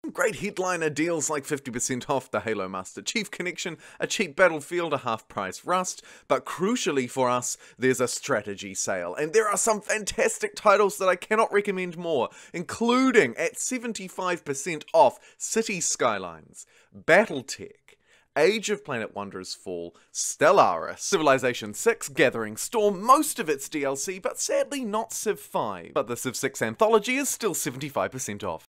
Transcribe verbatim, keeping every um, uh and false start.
some great headliner deals like fifty percent off the Halo Master Chief Collection, a cheap Battlefield, a half-price Rust, but crucially for us, there's a strategy sale, and there are some fantastic titles that I cannot recommend more, including at seventy-five percent off City Skylines, Battletech, Age of Planet Wonders Fall, Stellaris, Civilization six, Gathering Storm, most of its D L C, but sadly not Civ five. But the Civ six Anthology is still seventy-five percent off.